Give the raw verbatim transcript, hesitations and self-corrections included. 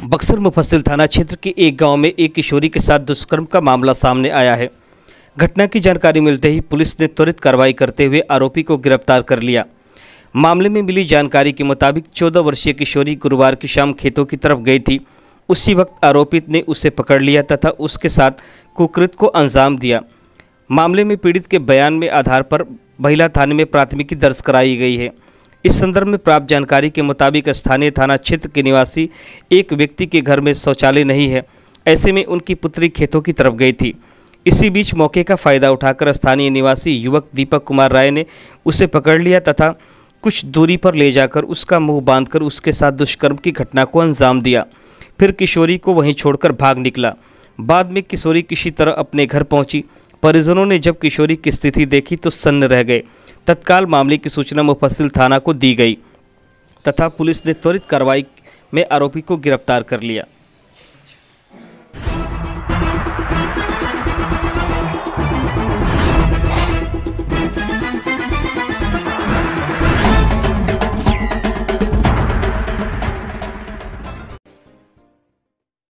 बक्सर मुफस्सिल थाना क्षेत्र के एक गांव में एक किशोरी के साथ दुष्कर्म का मामला सामने आया है। घटना की जानकारी मिलते ही पुलिस ने त्वरित कार्रवाई करते हुए आरोपी को गिरफ्तार कर लिया। मामले में मिली जानकारी के मुताबिक चौदह वर्षीय किशोरी गुरुवार की शाम खेतों की तरफ गई थी। उसी वक्त आरोपित ने उसे पकड़ लिया तथा उसके साथ कुकृत्य को अंजाम दिया। मामले में पीड़ित के बयान में आधार पर महिला थाने में प्राथमिकी दर्ज कराई गई है। इस संदर्भ में प्राप्त जानकारी के मुताबिक स्थानीय थाना क्षेत्र के निवासी एक व्यक्ति के घर में शौचालय नहीं है। ऐसे में उनकी पुत्री खेतों की तरफ गई थी। इसी बीच मौके का फ़ायदा उठाकर स्थानीय निवासी युवक दीपक कुमार राय ने उसे पकड़ लिया तथा कुछ दूरी पर ले जाकर उसका मुंह बांधकर उसके साथ दुष्कर्म की घटना को अंजाम दिया। फिर किशोरी को वहीं छोड़कर भाग निकला। बाद में किशोरी किसी तरह अपने घर पहुंची। परिजनों ने जब किशोरी की स्थिति देखी तो सन्न रह गए। तत्काल मामले की सूचना मुफस्सिल थाना को दी गई तथा पुलिस ने त्वरित कार्रवाई में आरोपी को गिरफ्तार कर लिया।